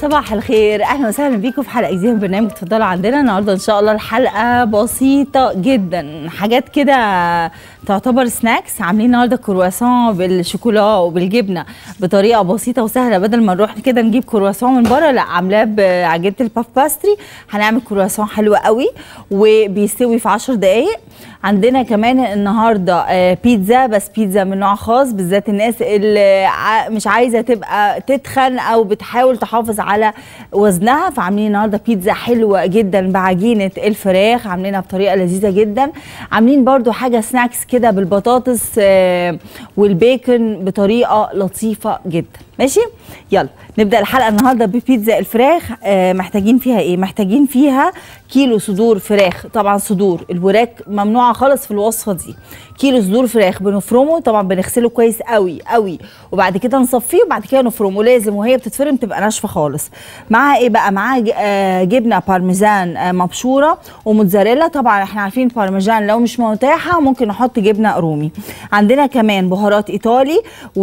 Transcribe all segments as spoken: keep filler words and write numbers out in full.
صباح الخير، اهلا وسهلا بيكم في حلقه جديده من برنامج اتفضلوا عندنا. النهارده ان شاء الله الحلقه بسيطه جدا، حاجات كده تعتبر سناكس. عاملين النهارده كرواسون بالشوكولا وبالجبنه بطريقه بسيطه وسهله، بدل ما نروح كده نجيب كرواسون من بره، لا عاملاه بعجينه الباف باستري. هنعمل كرواسون حلو قوي وبيستوي في عشر دقائق. عندنا كمان النهارده بيتزا، بس بيتزا من نوع خاص، بالذات الناس اللي مش عايزه تبقى تتخن او بتحاول تحافظ على وزنها، فعاملين النهارده بيتزا حلوه جدا بعجينه الفراخ، عاملينها بطريقه لذيذه جدا. عاملين برده حاجه سناكس كده بالبطاطس والبيكن بطريقه لطيفه جدا. ماشي، يلا نبدا الحلقه النهارده ببيتزا الفراخ. آه محتاجين فيها ايه؟ محتاجين فيها كيلو صدور فراخ، طبعا صدور الوراك ممنوعه خالص في الوصفه دي. كيلو صدور فراخ بنفرمه، طبعا بنغسله كويس قوي قوي وبعد كده نصفيه وبعد كده نفرمه، لازم وهي بتتفرم تبقى ناشفه خالص. معاها ايه بقى؟ معاها آه جبنه بارميزان آه مبشوره وموتزاريلا. طبعا احنا عارفين بارميزان لو مش متاحه ممكن نحط جبنه رومي. عندنا كمان بهارات ايطالي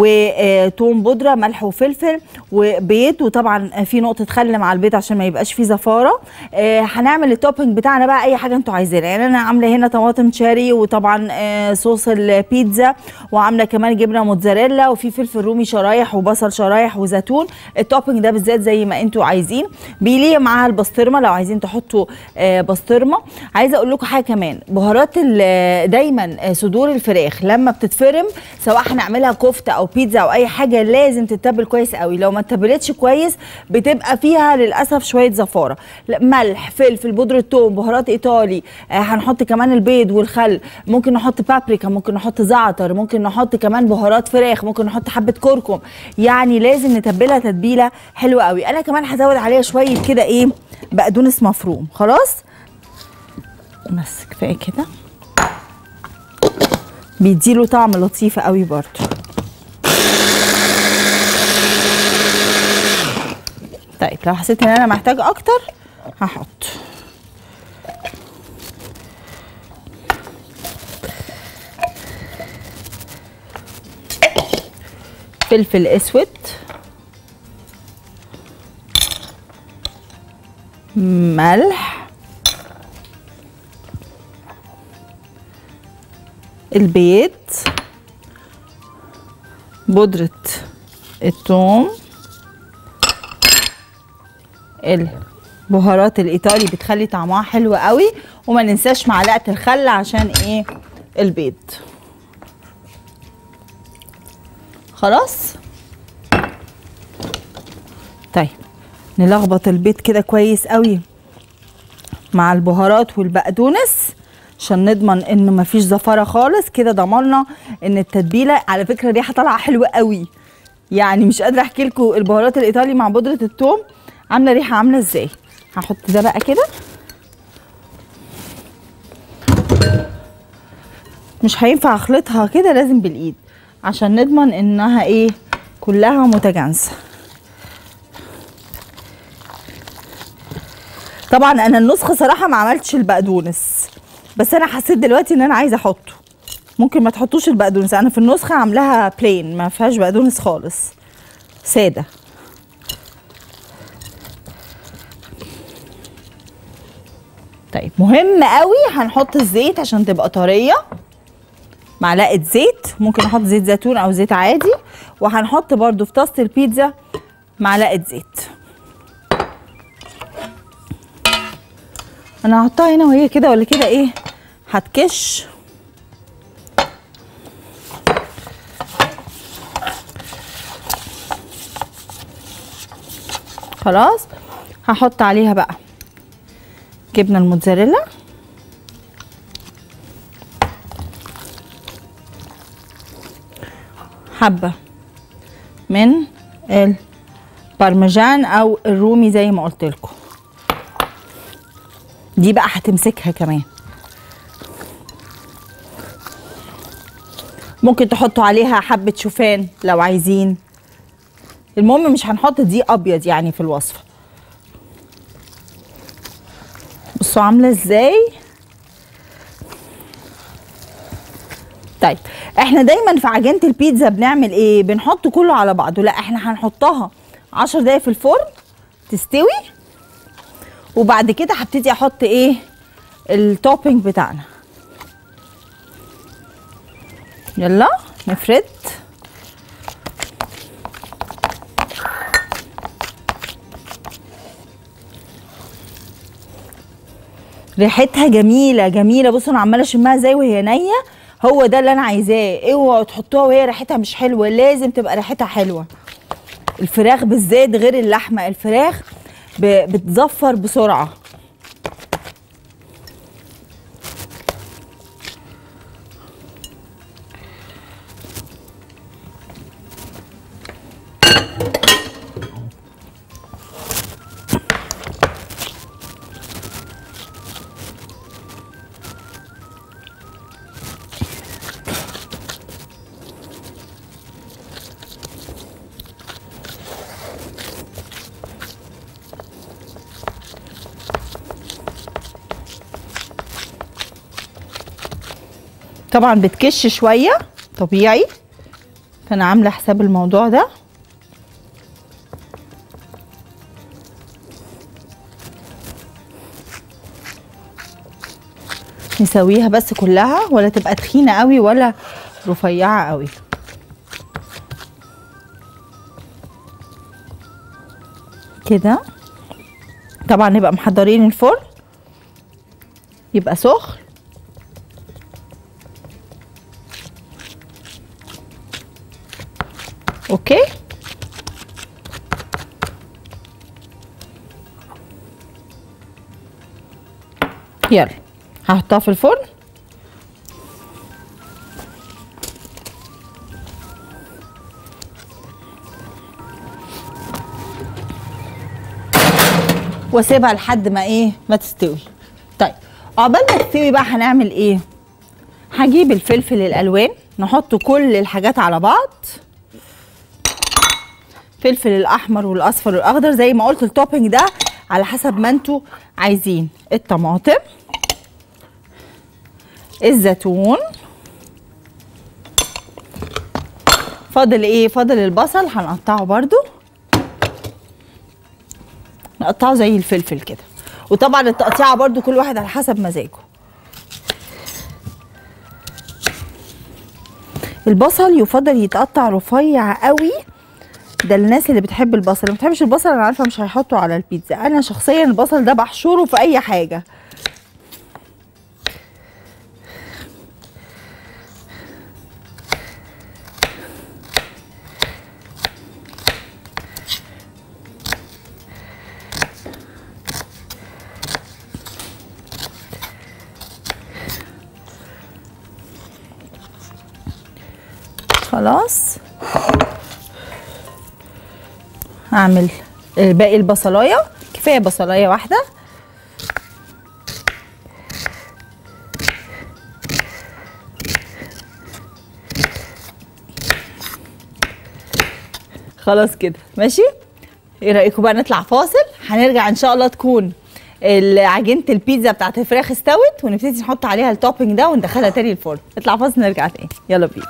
وتوم بودره، ملح وفلفل وبيض، وطبعا في نقطه خل مع البيض عشان ما يبقاش فيه زفاره. آه هنعمل التوبنج بتاعنا بقى اي حاجه انتوا عايزينها، يعني انا عامله هنا طماطم شاري وطبعا آه صوص البيتزا، وعامله كمان جبنه موتزاريلا وفي فلفل رومي شرايح وبصل شرايح وزيتون. التوبنج ده بالذات زي ما انتوا عايزين. بيليه معاها البسطرمه لو عايزين تحطوا آه بسطرمه. عايزه اقول لكم حاجه كمان، بهارات دايما صدور الفراخ لما بتتفرم سواء هنعملها كفته او بيتزا او اي حاجه لازم تتبل كويس قوي. لو ما اتبلتش كويس بتبقى فيها للاسف شويه زفاره. ملح، فلفل، بودره ثوم، بهارات ايطالي، آه هنحط كمان البيض والخل، ممكن نحط بابريكا، ممكن نحط زعتر، ممكن نحط كمان بهارات فراخ، ممكن نحط حبه كركم. يعني لازم نتبلها تتبيله حلوه قوي. انا كمان هزود عليها شويه كده ايه بقدونس مفروم. خلاص بس كفايه كده، بيديله طعم لطيف قوي برضو. طيب لو حسيت ان انا محتاج اكتر هحط. فلفل اسود، ملح، البيض، بودرة الثوم، البهارات الايطالي بتخلي طعمها حلو قوي، وما ننساش معلقه الخل عشان ايه البيض. خلاص طيب نلخبط البيض كده كويس قوي مع البهارات والبقدونس عشان نضمن ان مفيش زفاره خالص. كده ضمننا ان التتبيله، على فكره الريحه طالعه حلوه قوي، يعني مش قادره احكي لكم البهارات الايطالي مع بودره الثوم عامله ريحه عامله ازاي. هحط ده بقى كده، مش هينفع اخلطها كده، لازم بالايد عشان نضمن انها ايه كلها متجانسه. طبعا انا النسخه صراحه ما عملتش البقدونس، بس انا حسيت دلوقتي ان انا عايزه احطه. ممكن ما تحطوش البقدونس، انا في النسخه عاملاها بلين ما فيهاش بقدونس خالص، ساده. طيب مهم قوي هنحط الزيت عشان تبقى طريه، معلقه زيت، ممكن نحط زيت زيتون او زيت عادي، وهنحط برده في طاسه البيتزا معلقه زيت. انا هحطها هنا وهي كده ولا كده ايه هتكش. خلاص هحط عليها بقى جبنه الموتزاريلا، حبه من البارميجان او الرومي زي ما قلت لكم، دي بقى هتمسكها كمان. ممكن تحطوا عليها حبه شوفان لو عايزين، المهم مش هنحط دي ابيض يعني في الوصفه. بصوا عامله ازاي. طيب احنا دايما في عجينه البيتزا بنعمل ايه؟ بنحط كله على بعضه. لا احنا هنحطها عشر دقايق في الفرن تستوي، وبعد كده هبتدي احط ايه التوبينج بتاعنا. يلا نفرد. ريحتها جميله جميله، بصوا انا عماله اشمها ازاي وهي نيه، هو ده اللي انا عايزاه. اوعوا تحطوها وهي ريحتها مش حلوه، لازم تبقى ريحتها حلوه. الفراخ بالذات غير اللحمه، الفراخ بتزفر بسرعه. طبعا بتكش شويه طبيعي، فانا عامله حساب الموضوع ده. نسويها بس كلها، ولا تبقى تخينه قوي ولا رفيعه قوي كده. طبعا نبقى محضرين الفرن يبقى سخن. اوكي، يلا هحطها في الفرن. واسيبها لحد ما ايه ما تستوي. طيب عقبال ما تستوي بقى هنعمل ايه؟ هجيب الفلفل الالوان، نحط كل الحاجات على بعض، الفلفل الاحمر والاصفر والاخضر زي ما قلت. التوبينج ده على حسب ما انتوا عايزين. الطماطم، الزيتون، فاضل ايه؟ فاضل البصل، هنقطعه برضو، نقطعه زي الفلفل كده. وطبعا التقطيعه برضو كل واحد على حسب مزاجه. البصل يفضل يتقطع رفيع قوي، ده الناس اللي بتحب البصل. اللي ما بتحبش البصل انا عارفه مش هيحطوا على البيتزا. انا شخصيا البصل ده بحشره في اي حاجه. خلاص هعمل باقي البصلايه، كفايه بصلايه واحده. خلاص كده ماشي. ايه رايكم بقى نطلع فاصل؟ هنرجع ان شاء الله تكون عجينه البيتزا بتاعت الفراخ استوت، ونبتدي نحط عليها التوبينج ده وندخلها تاني الفرن. نطلع فاصل نرجع تاني، يلا بينا.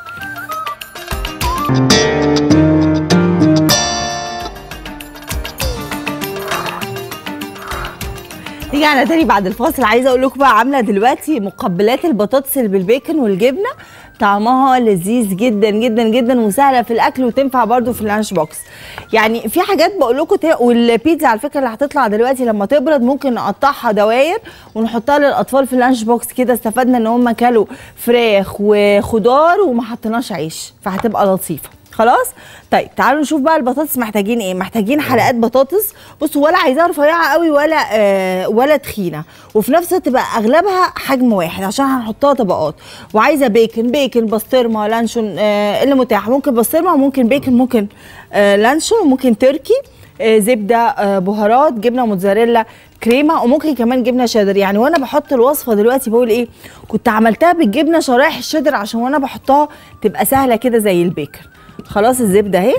رجعنا تاني بعد الفاصل. عايزه اقول لكم بقى عامله دلوقتي مقبلات البطاطس اللي بالبيكن والجبنه، طعمها لذيذ جدا جدا جدا وسهله في الاكل، وتنفع برده في اللانش بوكس. يعني في حاجات بقول لكم ت... والبيتزا على فكره اللي هتطلع دلوقتي لما تبرد ممكن نقطعها دواير ونحطها للاطفال في اللانش بوكس كده. استفدنا ان هم كلوا فراخ وخضار وما حطيناش عيش، فهتبقى لطيفه. خلاص طيب تعالوا نشوف بقى البطاطس محتاجين ايه. محتاجين حلقات بطاطس، بصوا ولا عايزاها رفيعه قوي ولا آه ولا تخينه، وفي نفس الوقت تبقى اغلبها حجم واحد عشان هنحطها طبقات. وعايزه بيكن، بيكن بسطرمه لانشون آه اللي متاح، ممكن بسطرمه وممكن بيكن، ممكن آه لانشون وممكن تركي، آه زبده، آه بهارات، جبنه موتزاريلا، كريمه، وممكن كمان جبنه شيدر. يعني وانا بحط الوصفه دلوقتي بقول ايه، كنت عملتها بالجبنه شرايح الشيدر عشان وانا بحطها تبقى سهله كده زي البيكن. خلاص الزبده اهي.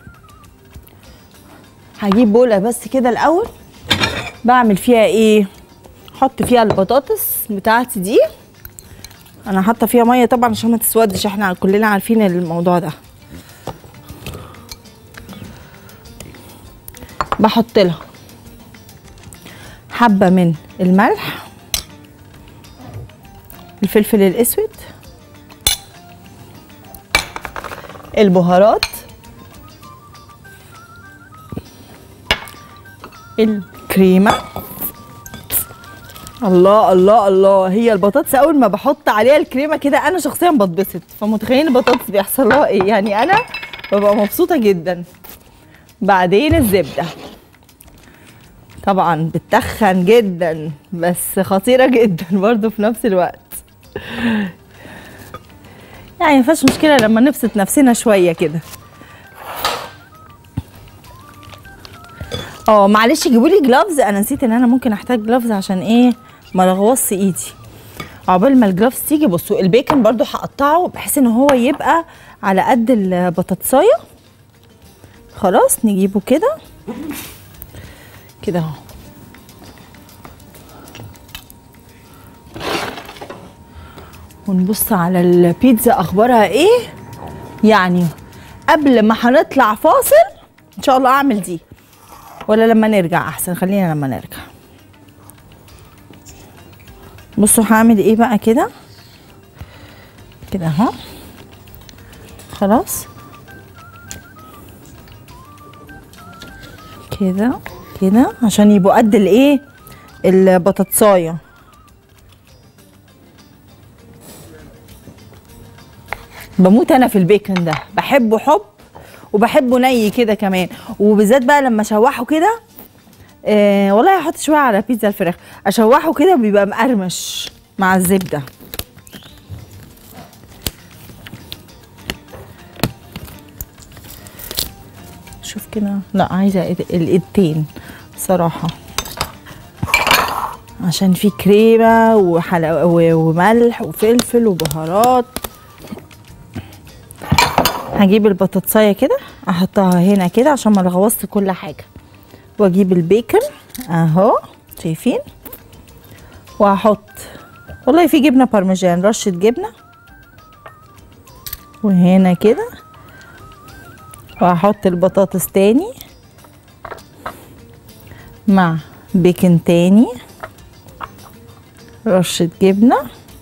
هجيب بوله بس كده الاول، بعمل فيها ايه، احط فيها البطاطس بتاعتي دي. انا حاطه فيها ميه طبعا عشان ما تسودش، احنا كلنا عارفين الموضوع ده. بحط لها حبه من الملح، الفلفل الاسود، البهارات، الكريمه. الله الله الله، هي البطاطس اول ما بحط عليها الكريمه كده انا شخصيا بتبسط، فمتخيلين البطاطس بيحصل لها ايه؟ يعني انا ببقى مبسوطه جدا. بعدين الزبده طبعا بتخن جدا بس خطيره جدا برضو في نفس الوقت، يعني مفيش مشكله لما نبسط نفسنا شويه كده. اه معلش جيبوا لي جلافز، انا نسيت ان انا ممكن احتاج جلافز عشان ايه ما لغوصش ايدي. عقبال ما الجلافز تيجي بصوا البيكن برضو هقطعه بحيث ان هو يبقى على قد البطاطسايه. خلاص نجيبه كده كده اهو. ونبص على البيتزا اخبارها ايه. يعني قبل ما هنطلع فاصل ان شاء الله اعمل دي ولا لما نرجع؟ احسن خلينا لما نرجع. بصوا هعمل ايه بقى كده كده اهو. خلاص كده كده عشان يبقوا قد الايه البطاطسايه. بموت انا في البيكن ده، بحبه حب وبحبه ني كده كمان، وبالذات بقى لما اشوحه كده. آه والله هحط شويه على بيتزا الفراخ، اشوحه كده بيبقى مقرمش مع الزبده. شوف كده، لا عايزه الايدتين صراحه عشان في كريمه وحلوى وملح وفلفل وبهارات. هجيب البطاطسايه كده احطها هنا كده عشان ما لغوصت كل حاجه، واجيب البيكن اهو شايفين، وهحط والله في جبنه بارميجان، رشه جبنه وهنا كده، وهحط البطاطس تاني مع بيكن تاني، رشه جبنه،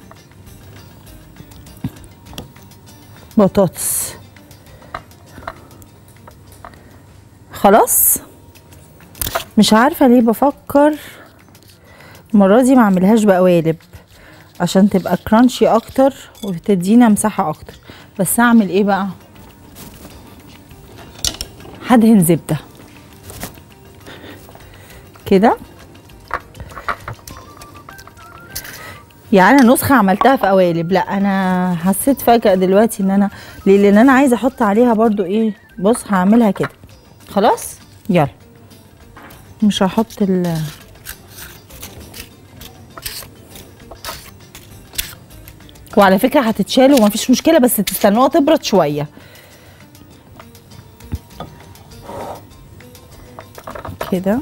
بطاطس. خلاص مش عارفه ليه بفكر المره دي ما اعملهاش بقوالب عشان تبقى كرانشي اكتر وتدينا مساحه اكتر، بس اعمل ايه بقى؟ هدهن زبده كده. يعني انا نسخه عملتها في قوالب، لا انا حسيت فجاه دلوقتي ان انا ليه، لان انا عايزه احط عليها برضو ايه. بص هعملها كده خلاص. يلا مش هحط ال وعلى فكره هتتشال ومفيش مشكله، بس تستنوها تبرد شويه كده.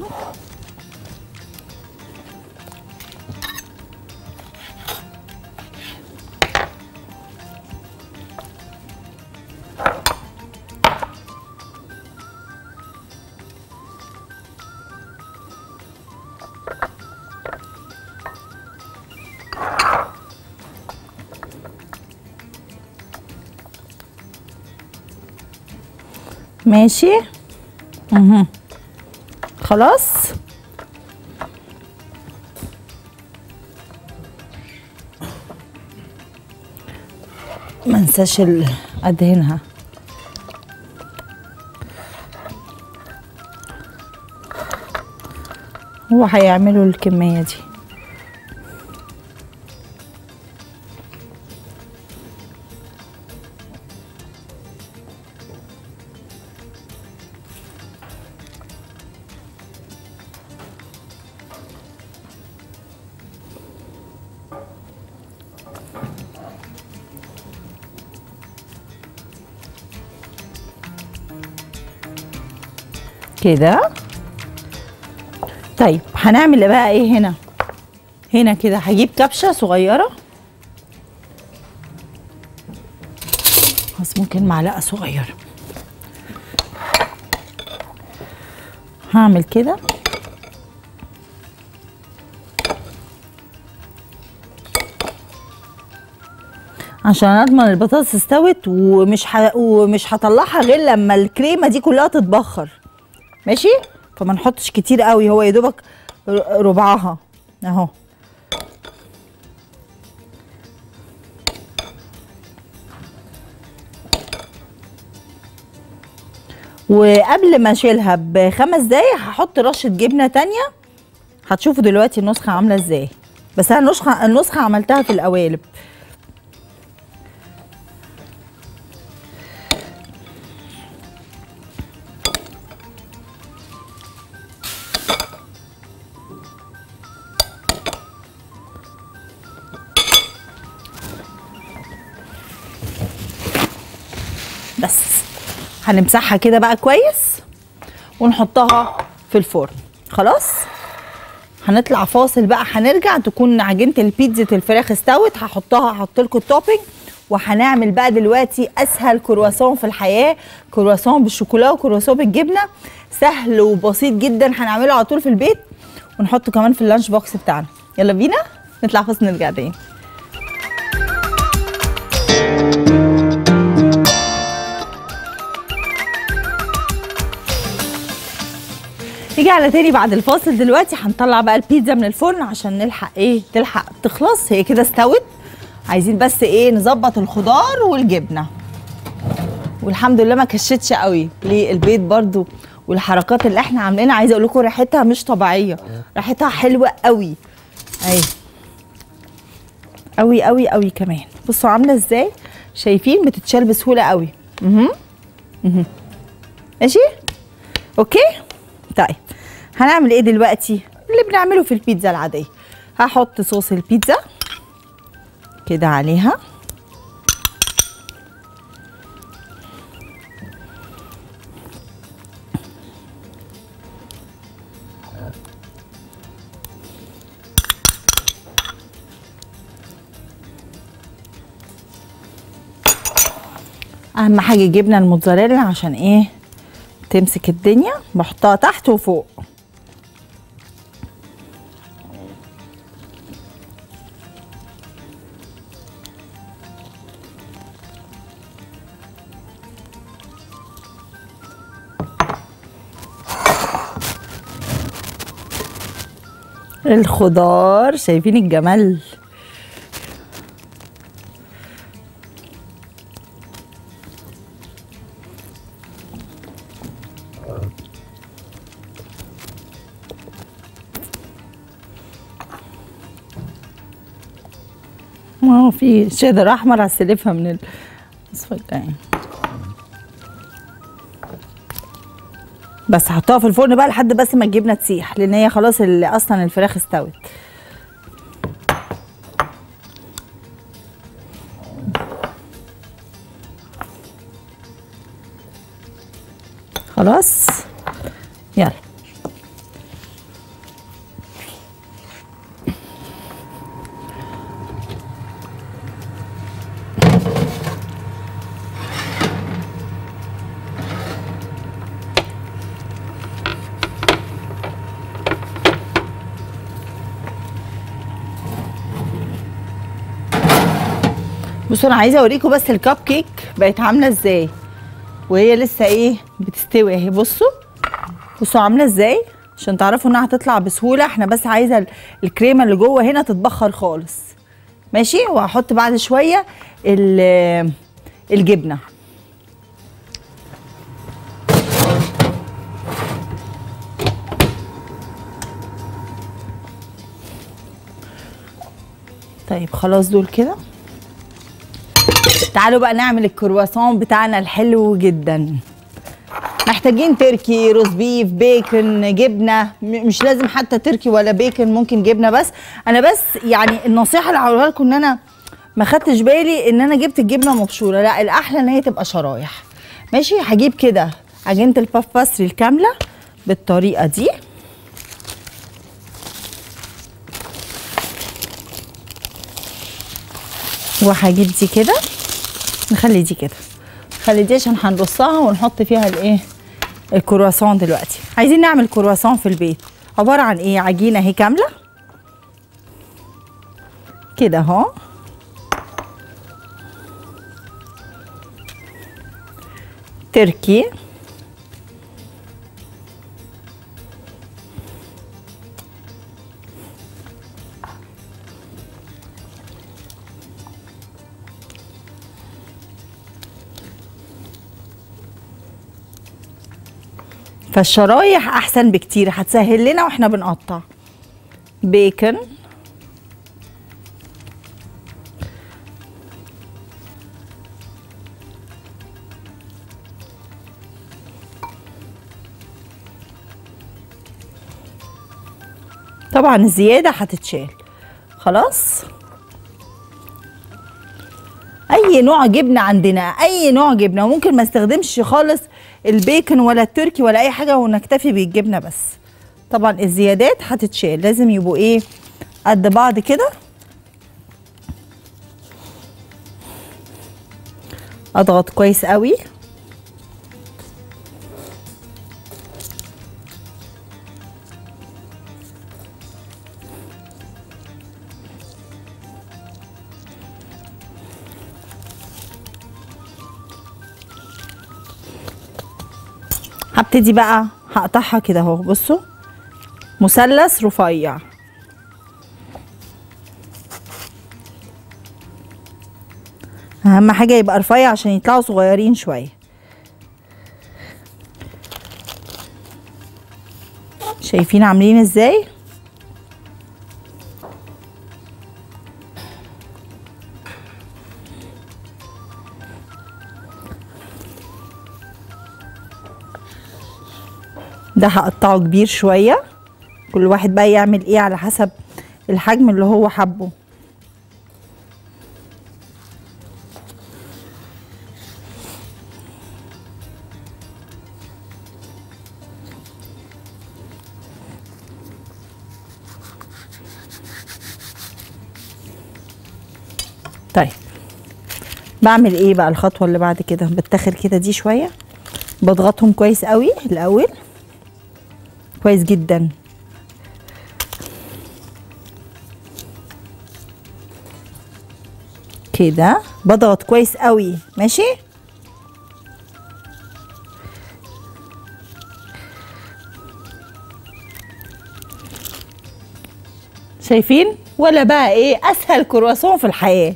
ماشي اها خلاص. ما انساش ادهنها. هو هيعملوا الكميه دي. كده طيب هنعمل بقى ايه هنا؟ هنا كده هجيب كبشه صغيره، بس ممكن معلقه صغيره. هعمل كده عشان اضمن البطاطس استوت، ومش ح... ومش هطلعها غير لما الكريمه دي كلها تتبخر. ماشي، فما نحطش كتير قوي، هو يا دوبك ربعها اهو. وقبل ما اشيلها بخمس دقايق هحط رشه جبنه تانية. هتشوفوا دلوقتي النسخه عامله ازاي، بس انا النسخه النسخه عملتها في القوالب. بس هنمسحها كده بقى كويس ونحطها في الفرن. خلاص هنطلع فاصل بقى، هنرجع تكون عجينه البيتزا الفراخ استوت. هحطها هحط لكم التوبينج، وهنعمل بقى دلوقتي اسهل كرواسون في الحياه، كرواسون بالشوكولا وكرواسون بالجبنه. سهل وبسيط جدا، هنعمله على طول في البيت ونحطه كمان في اللانش بوكس بتاعنا. يلا بينا نطلع فاصل نرجع تاني. رجعنا تاني بعد الفاصل. دلوقتي هنطلع بقى البيتزا من الفرن عشان نلحق ايه تلحق تخلص. هي كده استوت، عايزين بس ايه نظبط الخضار والجبنه، والحمد لله ما كشتش قوي. ليه؟ البيض برضو والحركات اللي احنا عاملينها. عايزه اقول لكم ريحتها مش طبيعيه، ريحتها حلوه قوي اهي، قوي قوي قوي كمان. بصوا عامله ازاي، شايفين؟ بتتشال بسهوله قوي. اها اها ماشي اوكي. طيب هنعمل ايه دلوقتي؟ اللي بنعمله في البيتزا العاديه. هحط صوص البيتزا كده عليها، اهم حاجه جبنه الموتزاريلا عشان ايه تمسك الدنيا. بحطها تحت وفوق. الخضار شايفين الجمال؟ ما في شيدر احمر هستلفها من الاصفر التاني. بس هحطها في الفرن بقى لحد بس ما الجبنه تسيح، لان هي خلاص اللي اصلا الفراخ استوت. خلاص يلا. بصوا انا عايزه اوريكم بس الكب كيك بقت عامله ازاي وهي لسه ايه بتستوي اهي. بصوا بصوا عامله ازاي عشان تعرفوا انها هتطلع بسهوله. احنا بس عايزه الكريمه اللي جوه هنا تتبخر خالص. ماشي، وهحط بعد شويه الجبنه. طيب خلاص دول كده. تعالوا بقى نعمل الكرواسون بتاعنا الحلو جدا. محتاجين تركي، روز بيف، بيكن، جبنه. مش لازم حتى تركي ولا بيكن، ممكن جبنه بس. انا بس يعني النصيحه اللي هقولها لكم ان انا ما خدتش بالي ان انا جبت الجبنه مبشوره. لا، الاحلى ان هي تبقى شرايح. ماشي، هجيب كده عجينه الباف باستري الكامله بالطريقه دي. وهجيب دي كده، نخلي دي كده، نخلي دي عشان هنرصها ونحط فيها الايه الكرواسون. دلوقتي عايزين نعمل كرواسون في البيت. عباره عن ايه؟ عجينه اهي كامله كده اهو، تركي، فالشرايح احسن بكتير، هتسهل لنا واحنا بنقطع. بيكن، طبعا الزياده هتتشال خلاص. اي نوع جبنه عندنا، اي نوع جبنه، وممكن ما استخدمش خالص البيكن ولا التركي ولا اي حاجه ونكتفي بالجبنه بس. طبعا الزيادات هتتشال، لازم يبقوا ايه قد بعض كده. اضغط كويس قوي. هبتدي بقى هقطعها كده اهو، بصوا مثلث رفيع. اهم حاجه يبقى رفيع عشان يطلعوا صغيرين شويه. شايفين عاملين ازاي؟ ده هقطعه كبير شويه، كل واحد بقى يعمل ايه على حسب الحجم اللي هو حبه. طيب بعمل ايه بقى الخطوه اللي بعد كده؟ بتاخر كده دي شويه، بضغطهم كويس قوي الاول، كويس جدا. كده بضغط كويس قوي، ماشي. شايفين؟ ولا بقى ايه اسهل كرواسون في الحياه.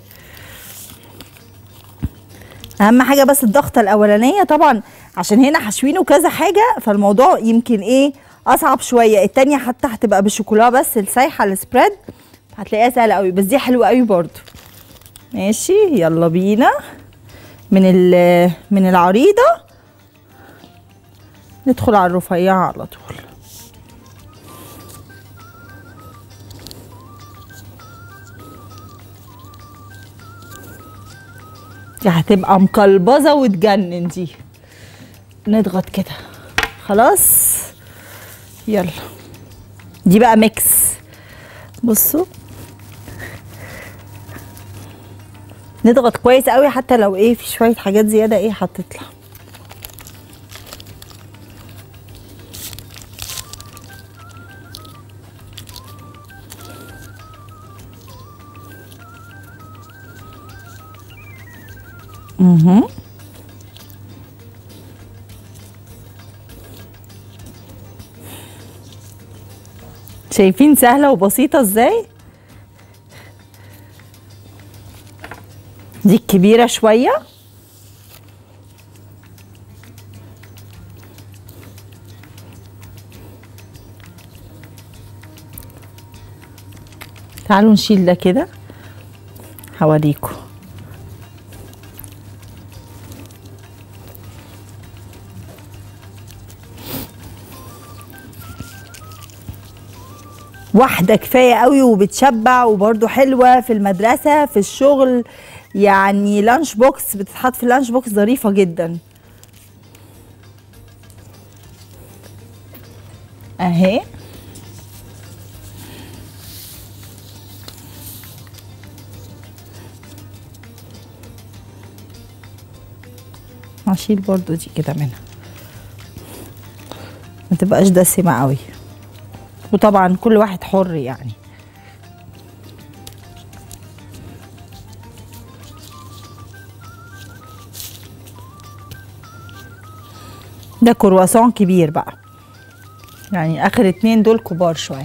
اهم حاجه بس الضغطه الاولانيه، طبعا عشان هنا حشوينه كذا حاجه فالموضوع يمكن ايه اصعب شويه. التانيه حتى هتبقى بالشوكولا بس السايحه السبريد، هتلاقيها سهله قوي، بس دي حلوه قوي برضو. ماشي، يلا بينا من من العريضه ندخل على الرفيعه على طول. دي هتبقى مقلبظه وتجنن دي. نضغط كده خلاص. يلا دي بقى ميكس، بصوا نضغط كويس قوي حتى لو ايه في شويه حاجات زياده ايه هتطلع. اها شايفين سهله وبسيطه ازاي؟ دي الكبيره شويه. تعالوا نشيل ده كده هوريكم. واحدة كفاية قوي وبتشبع وبرده حلوة في المدرسة في الشغل، يعني لانش بوكس، بتتحط في اللانش بوكس، ظريفة جدا اهي. هشيل برضو دي كده منها ما تبقاش دسمة قوي، وطبعا كل واحد حر يعني. ده كرواسون كبير بقى، يعني اخر اتنين دول كبار شويه.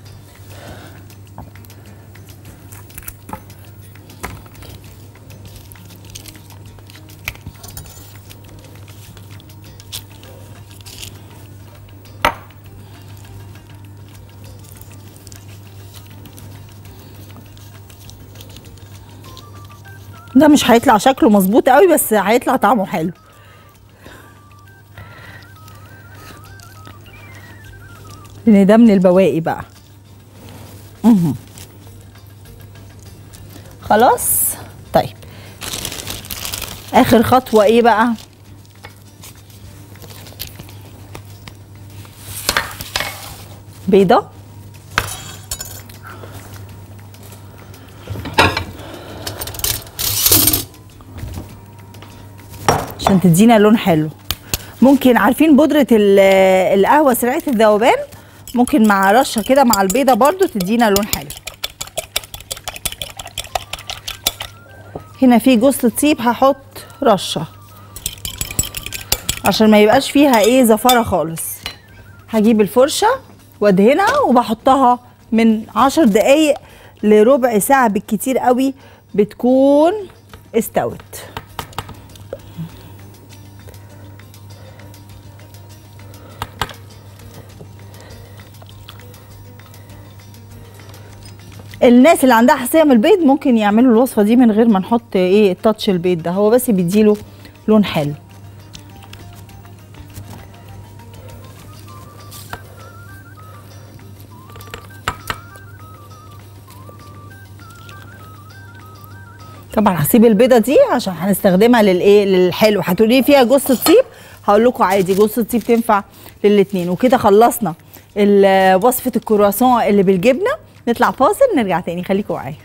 ده مش هيطلع شكله مظبوط قوي بس هيطلع طعمه حلو. لان ده من البواقي بقى. اها خلاص. طيب اخر خطوه ايه بقى؟ بيضه. عشان تدينا لون حلو. ممكن عارفين بودرة القهوة سريعة الذوبان، ممكن مع رشة كده مع البيضة برضو تدينا لون حلو. هنا في جوز الطيب هحط رشة عشان ما يبقاش فيها ايه زفارة خالص. هجيب الفرشة وادهنها وبحطها من عشر دقايق لربع ساعة بالكتير قوي بتكون استوت. الناس اللي عندها حساسيه من البيض ممكن يعملوا الوصفه دي من غير ما نحط ايه التاتش البيض ده، هو بس بيديله لون حلو. طبعا هسيب البيضه دي عشان هنستخدمها للايه للحلو. هتقولي فيها جوز الطيب، هقول لكم عادي جوز الطيب تنفع للاثنين. وكده خلصنا وصفه الكرواسون اللي بالجبنه. نطلع فاصل نرجع تاني، خليكم معايا.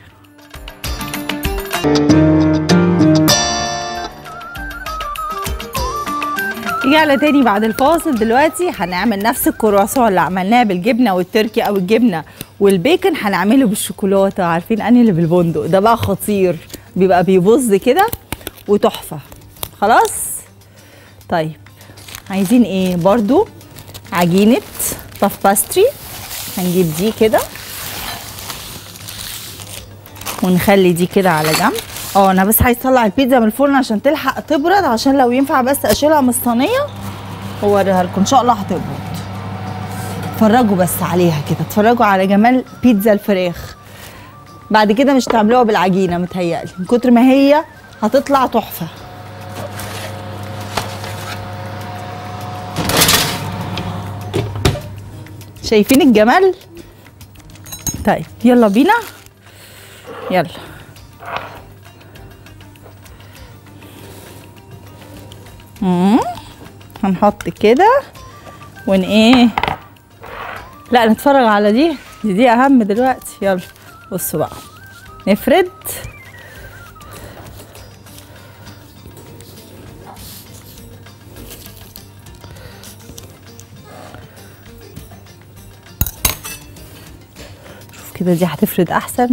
رجعنا تاني بعد الفاصل. دلوقتي هنعمل نفس الكرواسون اللي عملناه بالجبنه والتركي او الجبنه والبيكن، هنعمله بالشوكولاته. عارفين انهي اللي بالبندق ده بقى خطير، بيبقى بيبظ كده وتحفه. خلاص طيب عايزين ايه برضو؟ عجينه باف باستري. هنجيب دي كده ونخلي دي كده على جنب. اه انا بس عايز اطلع البيتزا من الفرن عشان تلحق تبرد، عشان لو ينفع بس اشيلها من الصينيه واوريها لكم ان شاء الله هتبرد. اتفرجوا بس عليها كده، اتفرجوا على جمال بيتزا الفراخ. بعد كده مش تعملوها بالعجينه متهيألي من كتر ما هي هتطلع تحفه. شايفين الجمال؟ طيب يلا بينا، يلا. امم هنحط كده ون ايه، لا نتفرج على دي دي, دي اهم دلوقتي. يلا بصوا بقى، نفرد شوف كده، دي هتفرد احسن.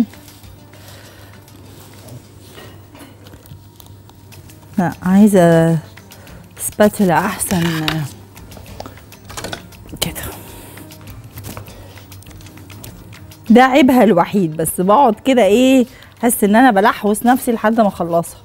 لا عايزه سباتولا احسن كده. ده عيبها الوحيد، بس بقعد كده ايه احس ان انا بلحوس نفسي لحد ما اخلصها.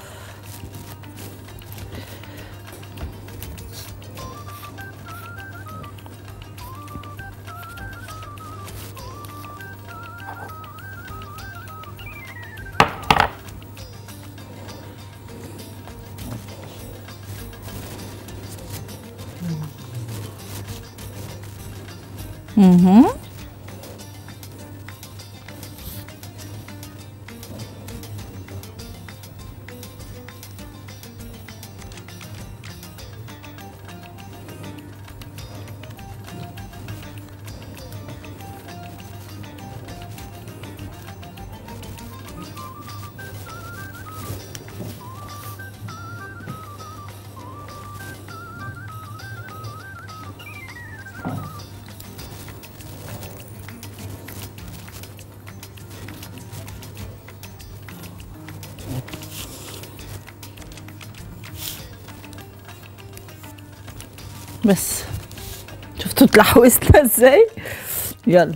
اها بس شفتوا اتلحوسنا ازاي. يلا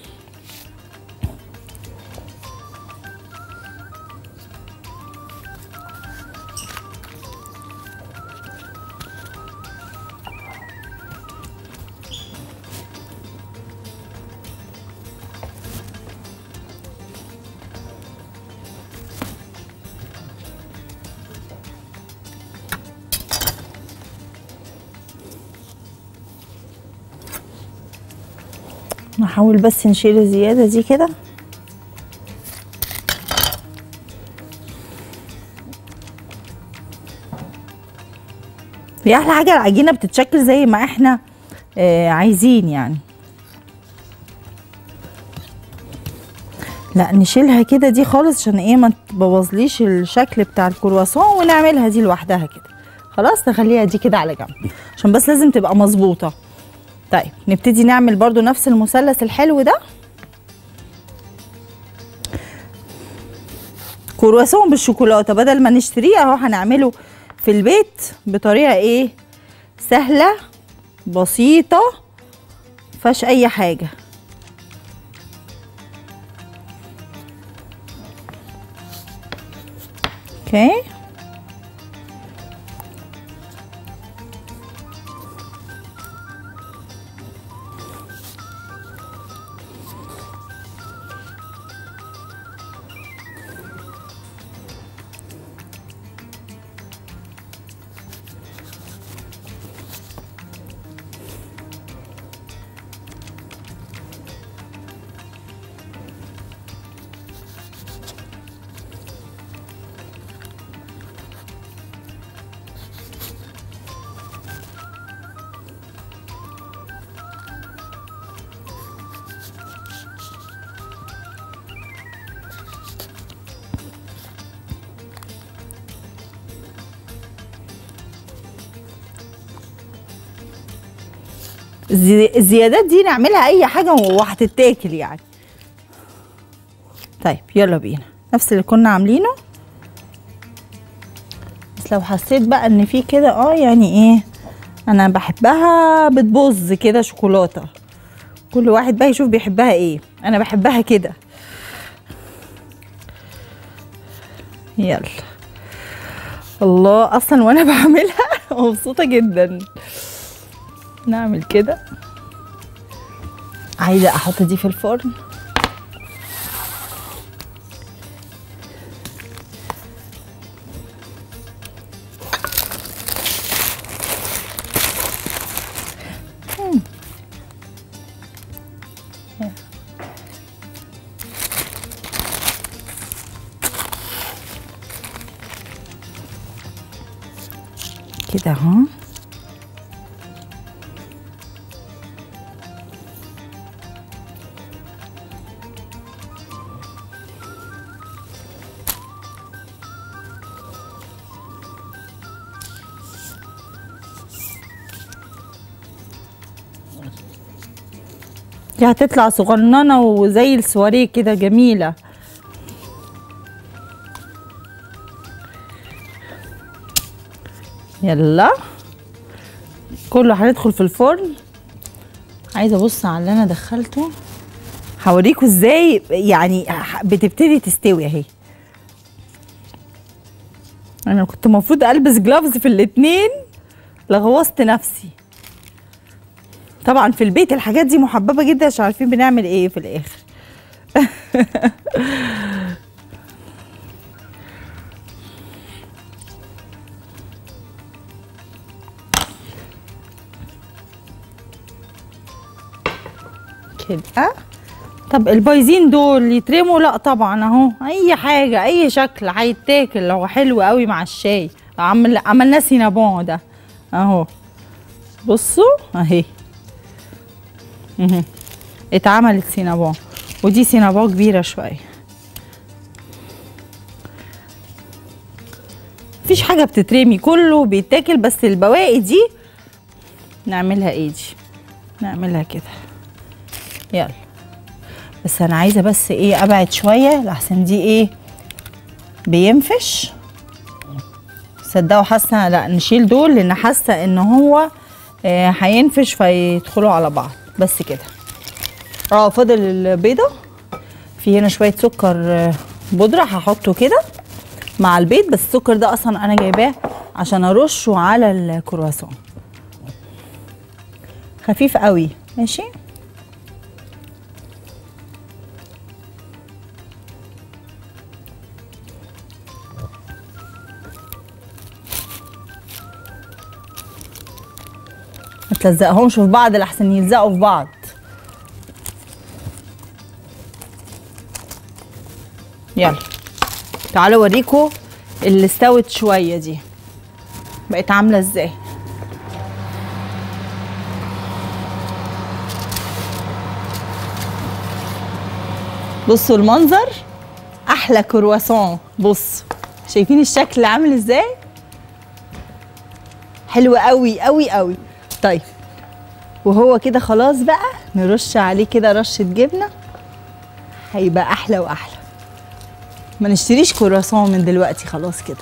نحاول بس نشيل الزيادة دي كده. دي احلى حاجة، العجينة بتتشكل زي ما احنا آه عايزين يعني. لا نشيلها كده دي خالص عشان ايه ما تبوظليش الشكل بتاع الكرواسون، ونعملها دي لوحدها كده. خلاص نخليها دي كده على جنب عشان بس لازم تبقى مظبوطة. طيب نبتدي نعمل برضو نفس المثلث الحلو ده، كرواسون بالشوكولاته، بدل ما نشتريه اهو هنعمله في البيت بطريقه ايه سهله بسيطه مفيهاش اي حاجه. اوكي الزيادات دي نعملها اي حاجه وهتتاكل يعني. طيب يلا بينا نفس اللي كنا عاملينه، بس لو حسيت بقى ان في كده اه يعني ايه انا بحبها بتبوظ كده شوكولاته، كل واحد بقى يشوف بيحبها ايه. انا بحبها كده. يلا الله، اصلا وانا بعملها مبسوطه جدا. نعمل كده. عايزه احط دي في الفرن. كده اهو. دي هتطلع صغننه وزي السواريه كده جميله. يلا كله هندخل في الفرن. عايزه ابص على اللي انا دخلته، هوريكم ازاي يعني بتبتدي تستوي اهي. انا كنت المفروض البس جلافز في الاتنين، لغوصت نفسي. طبعا في البيت الحاجات دي محببه جدا عشان عارفين بنعمل ايه في الاخر. كده. طب البايزين دول يترموا؟ لا طبعا اهو، اي حاجه اي شكل هيتاكل، هو حلو قوي مع الشاي. عمل عملناه سينابون ده اهو، بصوا اهي اهي اتعملت سينابون، ودي سينابون كبيره شويه. مفيش حاجه بتترمي، كله بيتاكل، بس البواقي دي نعملها ايه؟ دي نعملها كده. يلا بس انا عايزه بس ايه ابعد شويه لحسن دي ايه بينفش. صدقوا حاسه لا نشيل دول، لان حاسه ان هو آه هينفش فيدخلوا على بعض بس كده. اه فاضل البيضه، في هنا شويه سكر بودره هحطه كده مع البيض، بس السكر ده اصلا انا جايباه عشان ارشه على الكرواسون، خفيف قوي. ماشي. ما تلزقهمش في بعض لحسن يلزقوا في بعض. يلا تعالوا اوريكم اللي استوت شويه دي بقت عامله ازاي. بصوا المنظر، احلى كرواسون. بص شايفين الشكل عامل ازاي؟ حلو قوي قوي قوي. طيب وهو كده خلاص بقى نرش عليه كده رشه جبنه، هيبقى احلى واحلى. ما نشتريش كرواسون من دلوقتي، خلاص كده.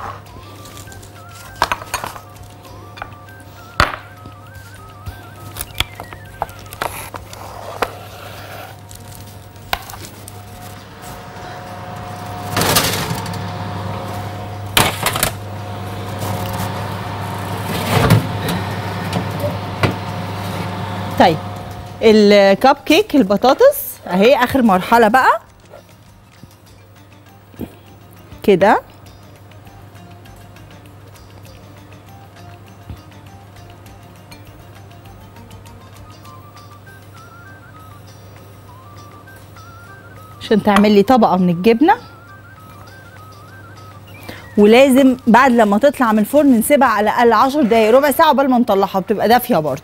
طيب الكب كيك البطاطس اهي اخر مرحله بقى كده. عشان تعمل لي طبقه من الجبنه، ولازم بعد لما تطلع من الفرن نسيبها على الاقل عشر دقايق ربع ساعه قبل ما نطلعها، بتبقى دافيه برضو.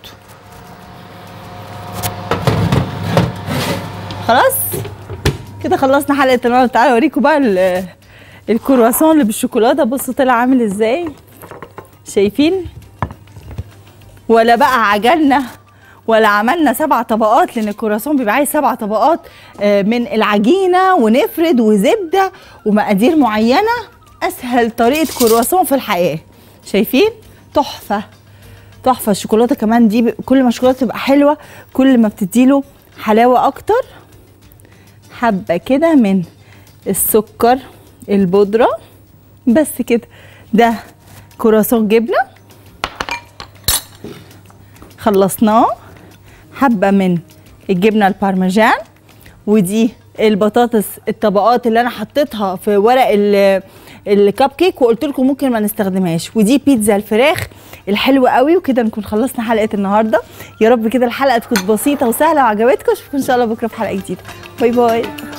خلاص كده خلصنا حلقه النهارده. تعالوا اوريكم بقى الكرواسون اللي بالشوكولاته. بصوا طلع عامل ازاي، شايفين؟ ولا بقى عجلنا ولا عملنا سبع طبقات، لان الكرواسون بيبقى عايز سبع طبقات من العجينه ونفرد وزبده ومقادير معينه. اسهل طريقه كرواسون في الحياه. شايفين؟ تحفه تحفه. الشوكولاته كمان دي كل ما الشوكولاته تبقى حلوه كل ما بتديله حلاوه اكتر. حبه كده من السكر البودره بس كده. ده كرواسون جبنه خلصناه. حبه من الجبنه البارميجان، ودي البطاطس الطبقات اللي انا حطيتها في ورق الكب كيك وقلت لكم ممكن ما نستخدمهاش، ودي بيتزا الفراخ الحلوه قوي. وكده نكون خلصنا حلقه النهارده. يا رب كده الحلقه تكون بسيطه وسهله وعجبتكم. اشوفكم ان شاء الله بكره في حلقه جديده. باي باي.